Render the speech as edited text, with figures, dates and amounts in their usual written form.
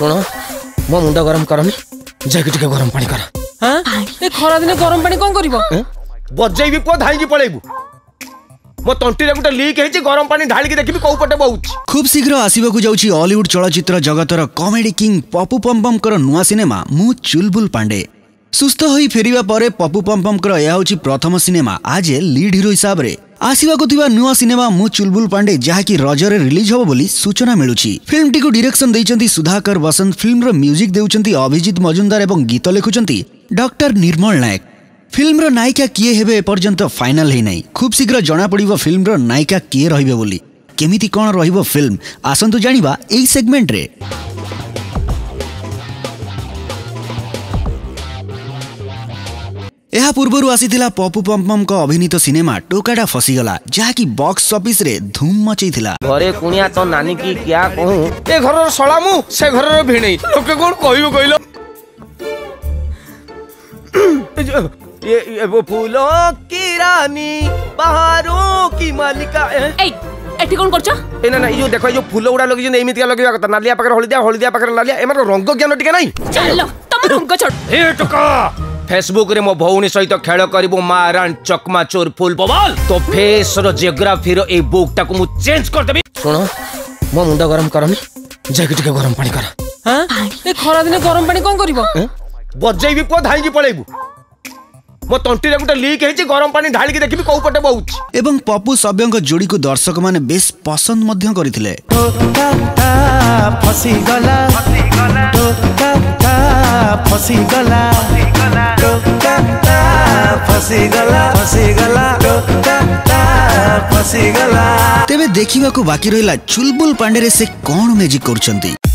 सुनो मो मुंड गरम करनी जाके टिके गरम पानी कर। हां ए खरा दिन गरम पानी कोन करिवो बजैबी पो धाई पळेबू मो तंटी रे गुटे लीक हेची गरम पानी ढाली के देखिबी कोउ पटे बहुची। खूब शीघ्र आसीबाकू जाउची हॉलीवुड चलचित्र जगतर कॉमेडी किंग पप्पू पमपम कर नुआ सिनेमा मु चुलबुल पांडे। सुस्थ होई फेरिबा परे पप्पू पमपम कर या होची प्रथम सिनेमा आज लीड हीरो हिसाब रे आसीबाकू थिबा नुआ सिनेमा मु चुलबुल पांडे जहाकी रजरे रिलीज होबो बोली सूचना मिलुची। फिल्म टी को डायरेक्शन दैचंती सुधाकर बसंत, फिल्म रो म्यूजिक देउचंती अभिजीत मजुमदार एवं गीत लेखुचंती डॉक्टर निर्मल नायक। फिल्म रो नायिका किए हेबे एपर्यंत फाइनल हे नै। खूब शीघ्र जना पड़िबो फिल्म रो नायिका किए रहिबे बोली। केमिति कोन रहिबो फिल्म आसंतु जानिबा एई सेगमेंट रे। यह पूर्व आसीथिला पप्पू पमपम को अभिनीत सिनेमा टोकाटा फसीगला जहाकी बॉक्स ऑफिस रे धूम मचैथिला। घरे कुनिया तो नानी की क्या कहूं ए घरर सलामु से घरर भिणई लोके कोन कहिबो कहिलो ये वो फूलों की रानी बहारों की मालिका एठी कोन करछ ए ना यो देखो यो फूल उडा लगी जे एमितिया लगेबा कथा नालिया पाकर हळदिया पाकर नालिया एमर रंग ज्ञान टिके नाही चलो तम रंग छोड़ ए टका फेसबुक रे मो भौनी सहित खेल करिबो मारान चकमा चोर फुल बवाल तो फेस रो जियोग्राफी रो ए बुक टाको मु चेंज कर देबी। सुनो मो मुंड गरम करनी जाके टिके गरम पानी कर। हां ए खरा दिन गरम पानी कोन करिवो बजैबी पो धाई पळेबू मो तंटी रे गुटे लीक हेची गरम पानी ढाली के देखिबी कोउ पटे बहुची। एवं पप्पू सभ्यंक जोड़ी को दर्शक माने बेस पसंद मध्य करथिले। फसी गला फसी गला फसी गला तेबे देखिबा को बाकी रहिला चुलबुल पांडे रे से कोन मैजिक करछंती।